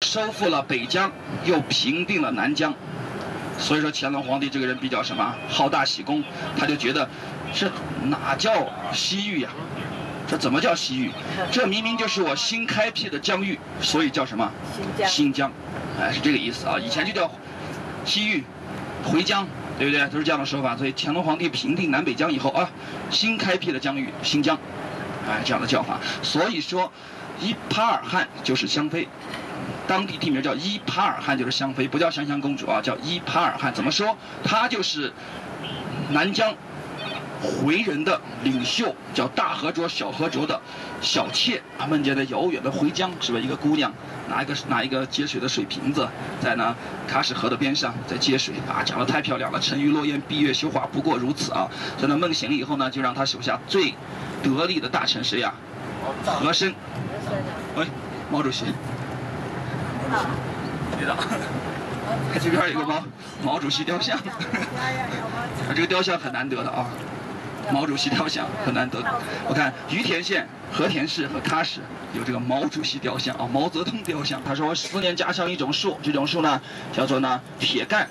收复了北疆，又平定了南疆。所以说乾隆皇帝这个人比较什么好大喜功，他就觉得这哪叫西域呀？这怎么叫西域？这明明就是我新开辟的疆域，所以叫什么？新疆。哎，是这个意思啊。以前就叫西域、回疆，对不对？都是这样的说法。所以乾隆皇帝平定南北疆以后啊，新开辟的疆域新疆，哎，这样的叫法。所以说，伊帕尔汗就是香妃。当地地名叫伊帕尔汗，就是香妃，不叫香香公主啊，叫伊帕尔汗。怎么说？她就是南疆回人的领袖，叫大和卓、小和卓的小妾。他们家的遥远的回疆，是吧？一个姑娘拿一个接水的水瓶子，在呢喀什河的边上在接水啊，讲得太漂亮了。沉鱼落雁，闭月羞花，不过如此啊。在那梦醒了以后呢，就让他手下最得力的大臣谁呀？和珅。喂，毛主席。对的，这边有个毛主席雕像，这个雕像很难得的啊，毛主席雕像很难得的。我看于田县、和田市和喀什有这个毛主席雕像啊，毛泽东雕像。他说4年加上一种树，这种树呢叫做呢铁干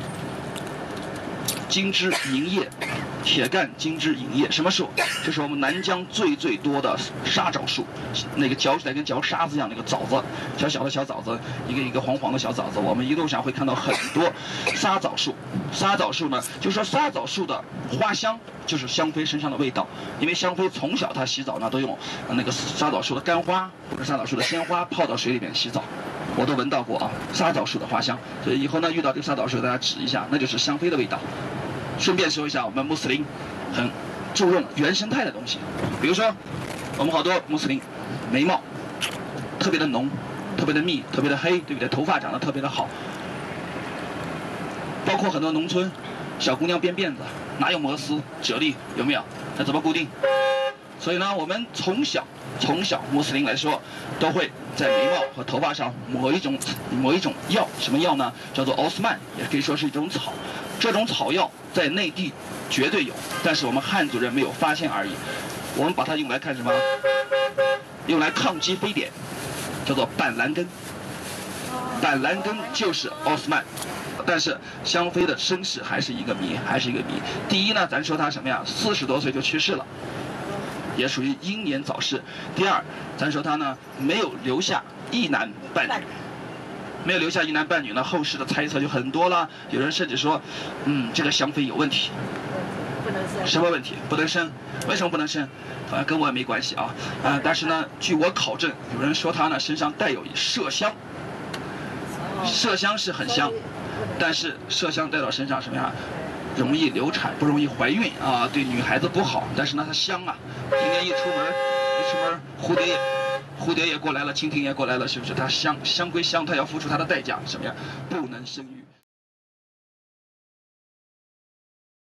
金枝银叶。铁干金枝银叶，什么树？这是我们南疆最多的沙枣树，那个嚼起来跟嚼沙子一样，那个枣子，小小的小枣子，一个黄黄的小枣子。我们一路上会看到很多沙枣树。沙枣树呢，就说沙枣树的花香就是香妃身上的味道，因为香妃从小她洗澡呢都用那个沙枣树的干花或者沙枣树的鲜花泡到水里面洗澡。我都闻到过啊，沙枣树的花香。所以以后呢遇到这个沙枣树，大家指一下，那就是香妃的味道。顺便说一下，我们穆斯林很注重原生态的东西，比如说我们好多穆斯林眉毛特别的浓、特别的密、特别的黑，对不对？头发长得特别的好，包括很多农村小姑娘编辫子，哪有摩丝啫喱？有没有？那怎么固定？所以呢，我们从小穆斯林来说，都会在眉毛和头发上抹一种药，什么药呢？叫做奥斯曼，也可以说是一种草。这种草药在内地绝对有，但是我们汉族人没有发现而已。我们把它用来看什么？用来抗击非典，叫做板蓝根。板蓝根就是奥斯曼。但是香妃的身世还是一个谜，第一呢，咱说她什么呀？40多岁就去世了，也属于英年早逝。第二，咱说她呢没有留下一男半女。没有留下一男半女呢，后世的猜测就很多了。有人甚至说，这个香妃有问题。 不能生。 什么问题？不能生？为什么不能生？好像跟我也没关系啊。但是呢，据我考证，有人说她呢身上带有麝香。麝香是很香，但是麝香带到身上什么呀？容易流产，不容易怀孕啊，对女孩子不好。但是呢，它香啊，今天一出门，蝴蝶也过来了，蜻蜓也过来了，是不是？它香归香，它要付出它的代价，什么呀？不能生育。